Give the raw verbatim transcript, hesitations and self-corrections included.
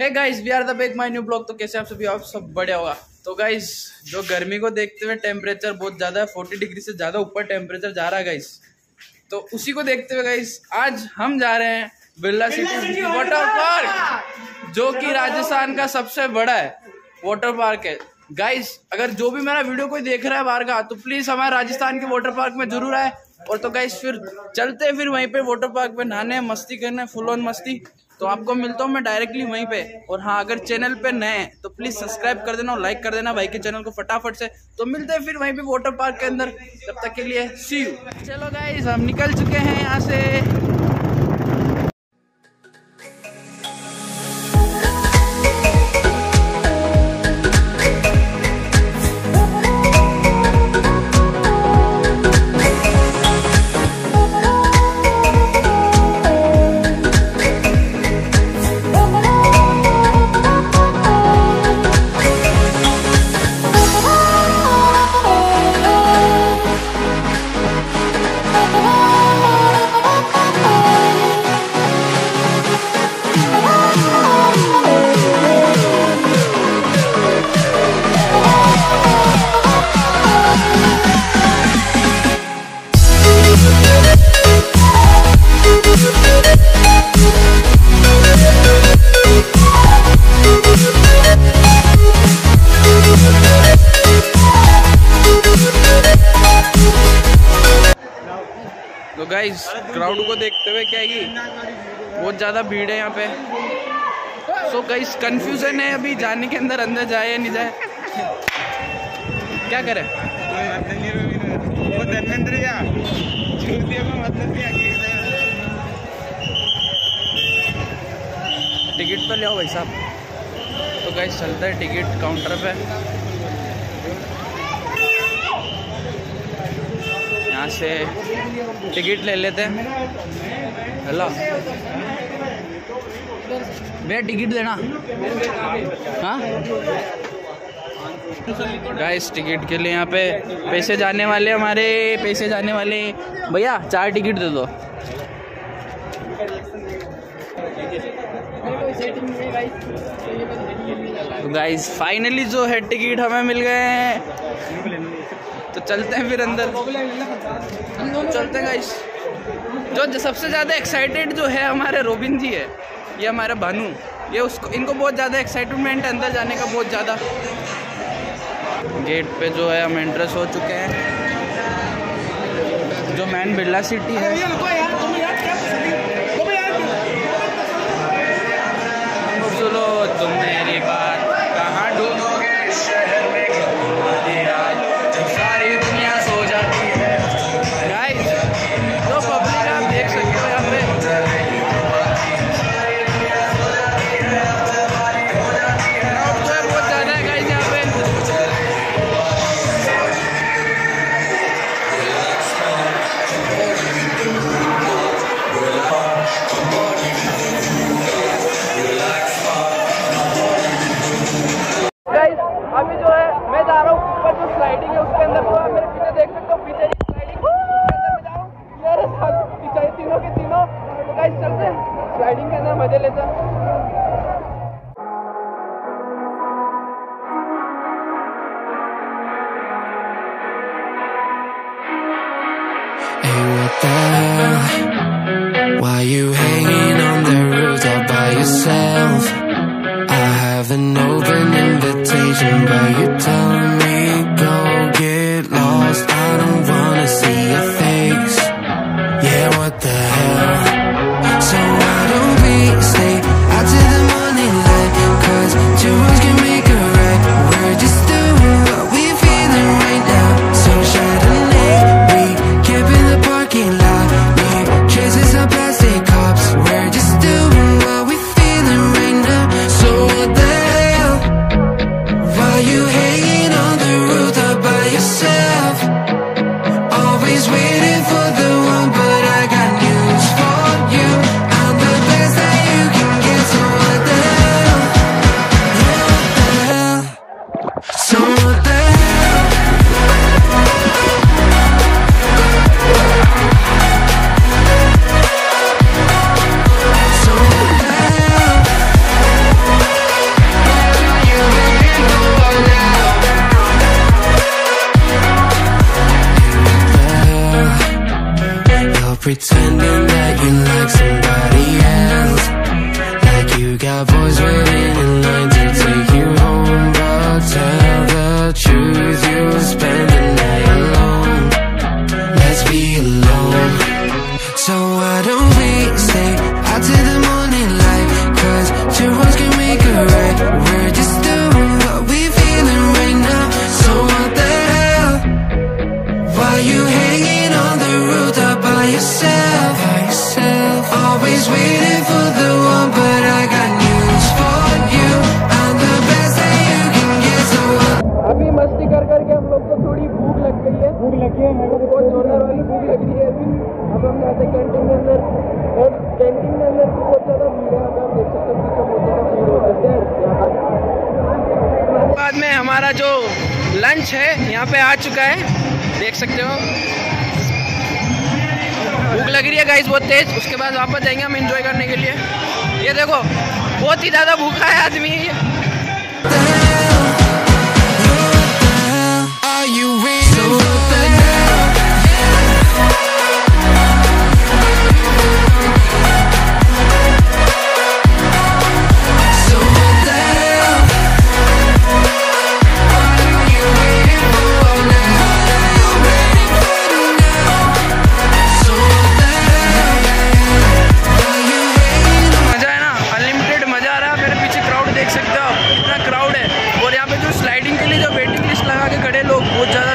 Hey guys, we are the back my new blog. तो कैसे आप सभी, आप सब बढ़िया होगा। तो गाइस, जो गर्मी को देखते हुए टेम्परेचर बहुत ज़्यादा है, चालीस डिग्री से ज़्यादा ऊपर टेम्परेचर जा रहा है गाइस। तो उसी को देखते हुए गाइस आज हम जा रहे हैं बिरला सिटी वाटर पार्क, जो कि राजस्थान का सबसे बड़ा है वाटर पार्क है गाइस। अगर जो भी मेरा वीडियो कोई देख रहा है बाहर का, तो प्लीज़ हमारे राजस्थान के वाटर पार्क में जरूर आए। और तो गाइस फिर चलते हैं, फिर वहीं पे वाटर पार्क पे नहाने, मस्ती करने, फुल ऑन मस्ती। तो आपको मिलता हूँ मैं डायरेक्टली वहीं पे। और हाँ, अगर चैनल पे नए हैं तो प्लीज़ सब्सक्राइब कर देना और लाइक कर देना भाई के चैनल को फटाफट से। तो मिलते हैं फिर वहीं पे वाटर पार्क के अंदर, तब तक के लिए सी यू। चलो गाइस, हम निकल चुके हैं यहाँ से। तो गाइस, क्राउड को देखते हुए क्या है कि बहुत ज़्यादा भीड़ है यहाँ पे। सो गाइस, कंफ्यूजन है अभी जाने के अंदर, अंदर जाए या नहीं जाए, क्या करें। टिकट तो ले आओ भाई साहब। तो गाइस चलता है टिकट काउंटर पे, यहाँ से टिकट ले लेते हैं। हेलो भैया, टिकट देना। हाँ गाइस, टिकट के लिए यहाँ पे पैसे जाने वाले, हमारे पैसे जाने वाले। भैया चार टिकट दे दो। तो गाइस फाइनली जो है टिकट हमें मिल गए हैं। तो चलते हैं फिर अंदर, चलते हैं गाइस। जो सबसे ज़्यादा एक्साइटेड जो है हमारे रोबिन जी है, ये हमारे भानु, ये उसको इनको बहुत ज़्यादा एक्साइटमेंट है अंदर जाने का, बहुत ज़्यादा। गेट पे जो है हम एंट्रेंस हो चुके हैं, जो मेन बिरला सिटी है। सुनो तुम मेरी बात, कहाँ ढूंढोगे शहर में, सारी दुनिया सो जाती है। गाइस, जो पब्लिक आप देख सकते हो यहाँ पे, क्राउड जो है बहुत ज़्यादा है गाइस यहाँ पे। गाइस अभी जो है मैं जा रहा हूँ ऊपर, जो स्लाइडिंग है उसके अंदर। तो आप मेरे पीछे देख सकते हो, पीछे स्लाइडिंग के अंदर मैं जाऊँ, मेरे साथ पीछे तीनों के तीनों। तो गाइस चलते हैं स्लाइडिंग के अंदर, मजे लेते हैं। Hey, what the hell? Why you hanging on the roof all by yourself? I have an open invitation, but you're telling me go get lost. I don't wanna see your face. Yeah, what the hell? So why don't we stay out till the morning light? Cause two words can make a right. We're just doing what we feeling right now. So Chardonnay, we camp in the parking lot. We chasing some plastic cops. We're just doing what we feeling right now. So what the hell? Why you hanging on the roof all by yourself? Always waiting for the one, but I got news for you. I'm the best that you can get. So what the hell? Yeah, what the hell? So what the hell? So what the hell? pretending that you like somebody else, like you got boys waiting in line to take you home. But tell the truth, you'll spend the night alone. Let's be alone. So why don't we stay out till the morning light? Cause two wrongs can make a right. We're just doing what we feeling right now. So what the hell? Why you hanging on the rooftop by yourself? By yourself. Always waiting for the one, but I got news for you. I'm the best that you can get. So अभी मस्ती कर करके हम लोग को थोड़ी भूख लग गई है। भूख लगी है, मेरे को बहुत जोरदार वाली भूख लग रही है अभी। अब हम जाते हैं कैंटीन के अंदर, और कैंटीन के अंदर भी बहुत ज़्यादा भीड़ है। आप देख सकते हो पीछे बहुत ज़्यादा भीड़ हो जाते हैं यहाँ पर। बाद में हमारा जो लंच है यहाँ पे आ चुका है, देख सकते हो। भूख लग रही है गाइस बहुत तेज। उसके बाद वापस जाएंगे हम एंजॉय करने के लिए। ये देखो बहुत ही ज़्यादा भूखा है आदमी। बहुत ज़्यादा